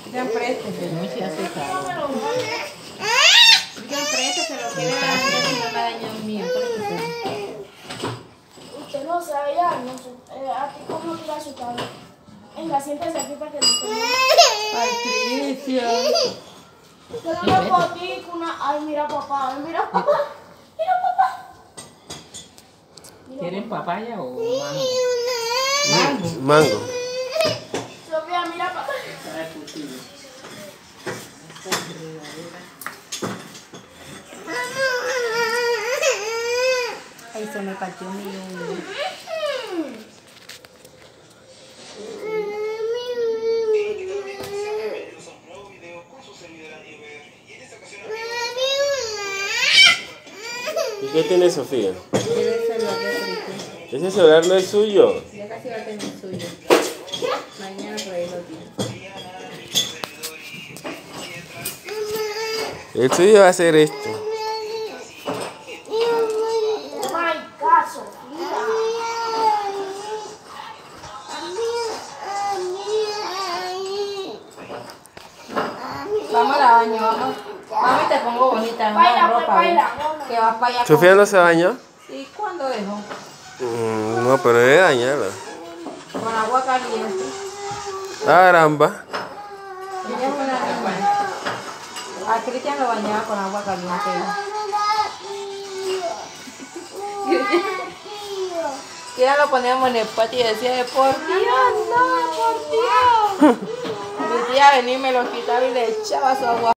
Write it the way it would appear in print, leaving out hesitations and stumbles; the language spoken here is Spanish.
Ya préstese, no se hace caro. Ya préstese lo que le va a dañar si no la daña mío. Usted no sabe ya, no sé. ¿A ti cómo te va a asustar? Venga, siéntese aquí para que no te... Ay, Cristian. Pero una fotico, una... Ay, mira papá, mira papá. Mira papá. ¿Quieren papaya o mango? Mango. Sofía, mira papá. Ay, se me partió mi uña. ¿Y qué tiene Sofía? Quiere el celular de Cristian. Ese celular no es suyo. Ya casi va a tener suyo. Mañana por ahí lo tiene. El suyo va a ser esto. Oh my God, Sofía. Vamos a la baño, vamos. Mami, te pongo bonita en Baila, una pues, ropa. baila. Que vas para allá. ¿Sofía no se bañó? ¿Y cuándo dejó? No, pero debe dañarla. Con agua caliente. Caramba. Ella es una niña. A Cristian lo bañaba con agua caliente. Y ya lo poníamos en el patio y decía, por Dios, no, por Dios. Mi tía venía y me lo quitaba y le echaba su agua.